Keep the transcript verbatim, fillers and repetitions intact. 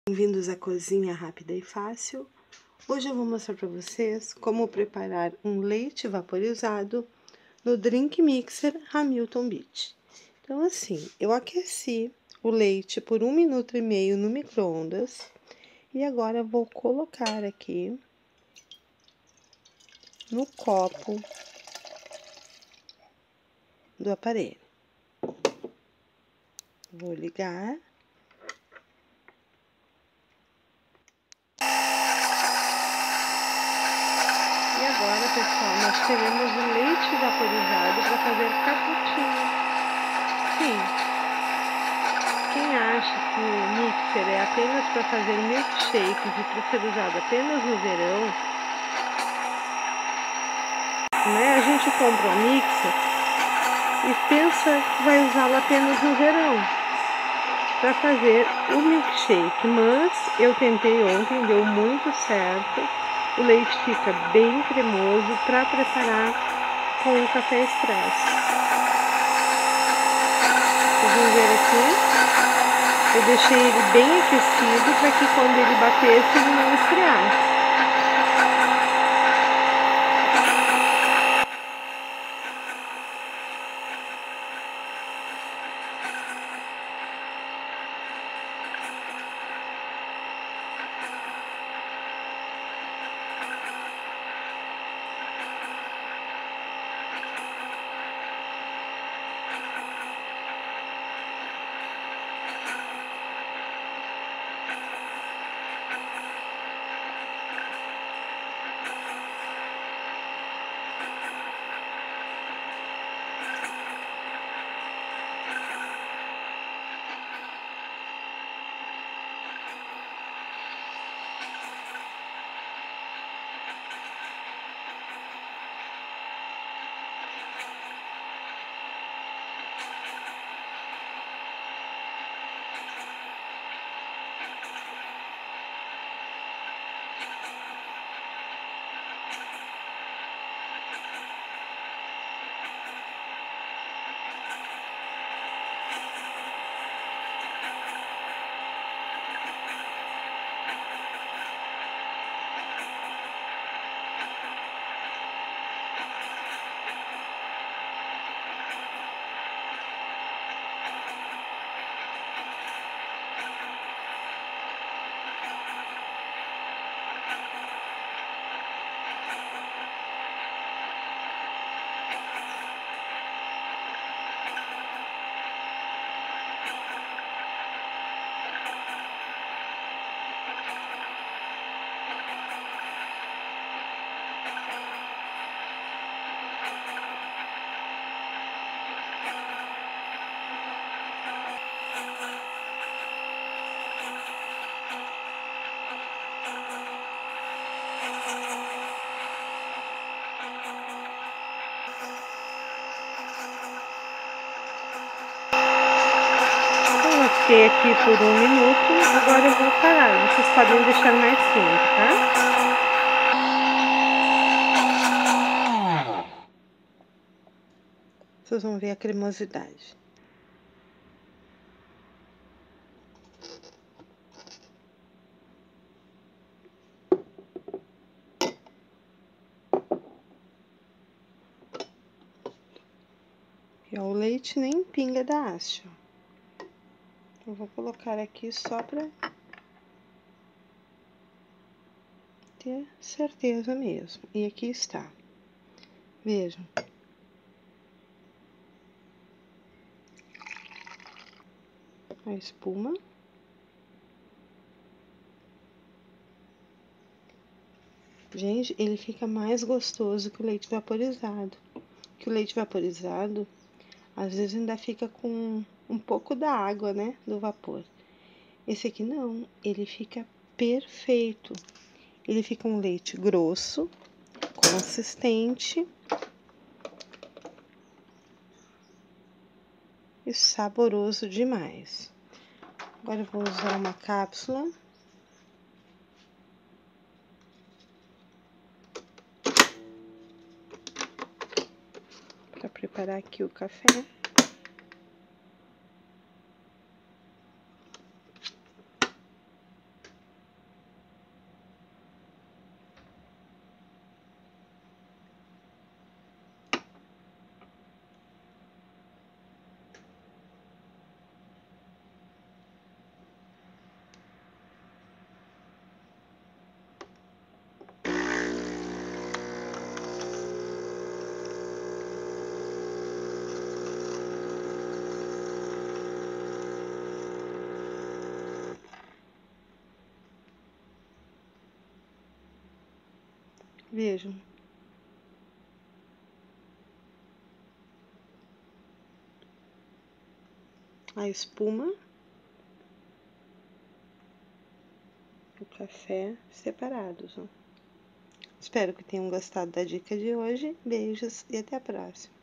Bem-vindos à Cozinha Rápida e Fácil. Hoje eu vou mostrar para vocês como preparar um leite vaporizado no Drink Mixer Hamilton Beach. Então assim, eu aqueci o leite por um minuto e meio no micro-ondas e agora eu vou colocar aqui no copo do aparelho. Vou ligar. E agora, pessoal, nós teremos o leite vaporizado para fazer cappuccino. Sim. Quem acha que o mixer é apenas para fazer milkshakes e para ser usado apenas no verão, né? A gente compra um mixer e pensa que vai usá-lo apenas no verão para fazer o milkshake. Mas eu tentei ontem, deu muito certo. O leite fica bem cremoso para preparar com o café expresso. Vocês vão ver aqui, eu deixei ele bem aquecido para que quando ele batesse ele não esfriasse. Fiquei aqui por um minuto, agora eu vou parar. Vocês podem deixar mais quente, tá? Vocês vão ver a cremosidade. E ó, o leite nem pinga da haste. Eu vou colocar aqui só para ter certeza mesmo. E aqui está. Vejam. A espuma. Gente, ele fica mais gostoso que o leite vaporizado. Que o leite vaporizado, às vezes ainda fica com um pouco da água, né, do vapor. Esse aqui não, ele fica perfeito. Ele fica um leite grosso, consistente e saboroso demais. Agora eu vou usar uma cápsula. Para preparar aqui o café. Vejam. A espuma, o café separados, ó. Espero que tenham gostado da dica de hoje. Beijos e até a próxima.